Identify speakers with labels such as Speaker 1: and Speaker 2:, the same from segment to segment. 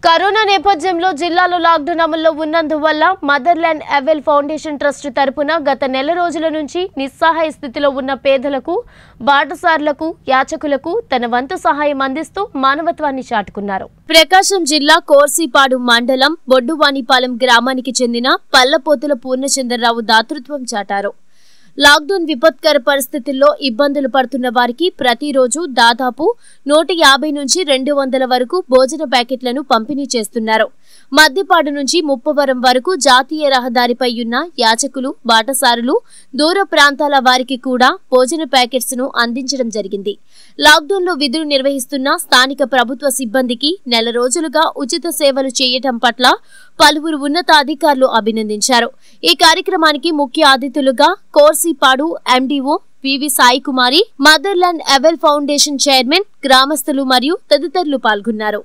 Speaker 1: Corona నేపథ్యంలో జిల్లాలో lockdown అమల్లో ఉన్నందువల్ల మదర్లాండ్ అవెల్ ఫౌండేషన్ ట్రస్ట్ తరపున గత నెల రోజుల నుంచి నిస్సహాయ స్థితిలో ఉన్న పేదలకు, బాటసార్లకు, యాచకులకు తన వంతు సహాయం అందిస్తూ మానవత్వాన్ని చాటుకున్నారు. ప్రకాశం జిల్లా కోర్సిపాడు మండలం బొడ్డువానిపాలెం గ్రామానికి చెందిన పల్లపోతుల పూర్ణచంద్రరావు దాతృత్వం చాటారు. లాక్డౌన్ విపత్కర పరిస్థితుల్లో ఇబ్బందులు పడుతున్న వారికి ప్రతిరోజు దాదాపు 150 నుంచి 200 వరకు భోజన ప్యాకెట్లను పంపిణీ చేస్తున్నారు. మద్దిపాడు నుంచి ముప్పవరం వరకు జాతీయ రహదారిపై ఉన్న యాచకులు, బాటసారులు, దూర ప్రాంతాల వారికి కూడా భోజన ప్యాకెట్స్ ను అందించడం జరిగింది. లాక్డౌన్ లో విధులు నిర్వహిస్తున్న స్థానిక ప్రభుత్వ సిబ్బందికి నెల రోజులుగా ఉచిత సేవలు చేయటం పట్ల పలువురు ఉన్నతాధికారులు అభినందించారు. ఈ కార్యక్రమానికి ముఖ్య అతిథులుగా Korsipadu MDO PV Sai Kumari, Motherland అవెల్ ఫౌండేషన్ చైర్మన్, గ్రామస్తులు మరియు తదితరులు పాల్గొన్నారు.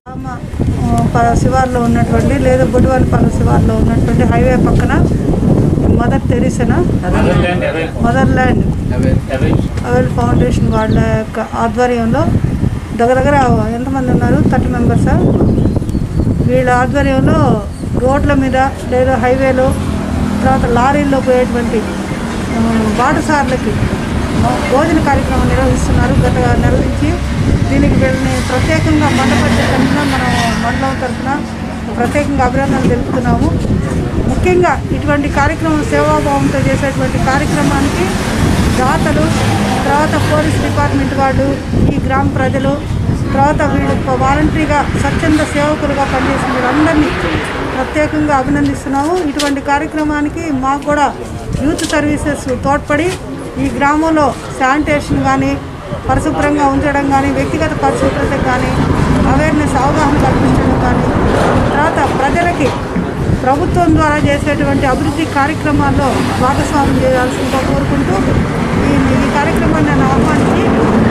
Speaker 2: శివార్లో ఉన్నటువంటి లేదా బొడ్డువానిపాలెం శివార్లో ఉన్నటువంటి హైవే పక్కన మదర్ తెరీసా మదర్లాండ్ అవెల్ ఫౌండేషన్ వాళ్ళ యొక్క ఆధ్వర్యంలో దగ్గర ఎంతమంది ఉన్నారు, 30 మెంబర్స్. వీళ్ళ ఆధ్వర్యంలో రోడ్ల మీద లేదా హైవేలో తర్వాత లారీల్లో పోయేటువంటి బాటసార్లకి భోజన కార్యక్రమం నిర్వహిస్తున్నారు. గత నెల నుంచి దీనికి వీళ్ళని ప్రత్యేకంగా మండపం తరఫున మనం మండలం తరఫున ప్రత్యేకంగా అభినందనలు తెలుపుతున్నాము. ముఖ్యంగా ఇటువంటి కార్యక్రమం సేవాభావంతో చేసేటువంటి కార్యక్రమానికి దాతలు, తర్వాత పోలీస్ డిపార్ట్మెంట్ వాళ్ళు, ఈ గ్రామ ప్రజలు, తర్వాత వీళ్ళు వాలంటరీగా స్వచ్ఛంద సేవకులుగా పనిచేసిన వీళ్ళందరినీ ప్రత్యేకంగా అభినందిస్తున్నాము. ఇటువంటి కార్యక్రమానికి మాకు కూడా యూత్ సర్వీసెస్ తోడ్పడి ఈ గ్రామంలో శానిటేషన్ కానీ, పరిశుభ్రంగా ఉంచడం కానీ, వ్యక్తిగత పరిశుభ్రతకు కానీ అవేర్నెస్ అవగాహన కల్పించడం కానీ, తర్వాత ప్రజలకి ప్రభుత్వం ద్వారా చేసేటువంటి అభివృద్ధి కార్యక్రమాల్లో భాగస్వామ్యం చేయాల్సిందిగా కోరుకుంటూ ఈ కార్యక్రమాన్ని నేను ఆహ్వానించి